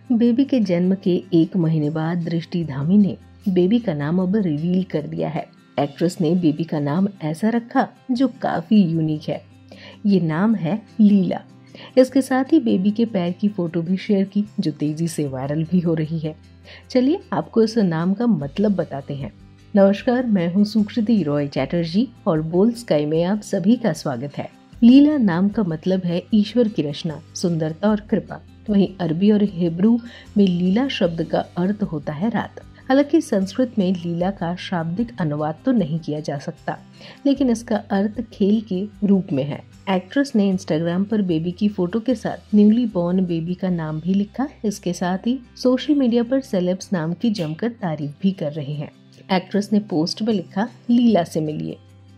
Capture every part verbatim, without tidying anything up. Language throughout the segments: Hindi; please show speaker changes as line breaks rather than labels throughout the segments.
बेबी के जन्म के एक महीने बाद दृष्टि धामी ने बेबी का नाम अब रिवील कर दिया है। एक्ट्रेस ने बेबी का नाम ऐसा रखा जो काफी यूनिक है। ये नाम है लीला। इसके साथ ही बेबी के पैर की फोटो भी शेयर की जो तेजी से वायरल भी हो रही है। चलिए आपको इस नाम का मतलब बताते हैं। नमस्कार, मैं हूँ सुकृति रॉय चैटर्जी और बोल्ड स्काई में आप सभी का स्वागत है। लीला नाम का मतलब है ईश्वर की रचना, सुंदरता और कृपा। वहीं अरबी और हिब्रू में लीला शब्द का अर्थ होता है रात। हालांकि संस्कृत में लीला का शाब्दिक अनुवाद तो नहीं किया जा सकता, लेकिन इसका अर्थ खेल के रूप में है। एक्ट्रेस ने इंस्टाग्राम पर बेबी की फोटो के साथ न्यूली बॉर्न बेबी का नाम भी लिखा। इसके साथ ही सोशल मीडिया पर सेलेब्स नाम की जमकर तारीफ भी कर रहे हैं। एक्ट्रेस ने पोस्ट में लिखा, लीला से मिलिए।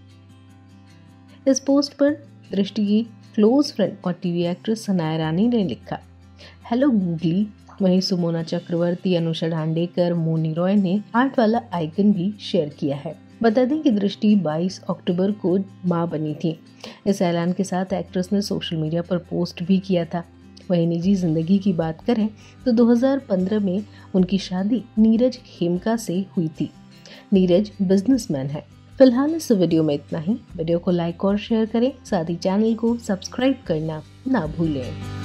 इस पोस्ट पर दृष्टि की क्लोज फ्रेंड और टीवी एक्ट्रेस सनाया रानी ने लिखा, हेलो गूगली। वहीं सुमोना चक्रवर्ती, अनुषा ढांडेकर, मोनी रॉय ने हार्ट वाला आइकन भी शेयर किया है। बता दें कि दृष्टि बाईस अक्टूबर को मां बनी थी। इस ऐलान के साथ एक्ट्रेस ने सोशल मीडिया पर पोस्ट भी किया था। वहीं निजी जिंदगी की बात करें तो दो हज़ार पंद्रह में उनकी शादी नीरज खेमका से हुई थी। नीरज बिजनेसमैन है। फिलहाल इस वीडियो में इतना ही। वीडियो को लाइक और शेयर करें, साथ ही चैनल को सब्सक्राइब करना ना भूलें।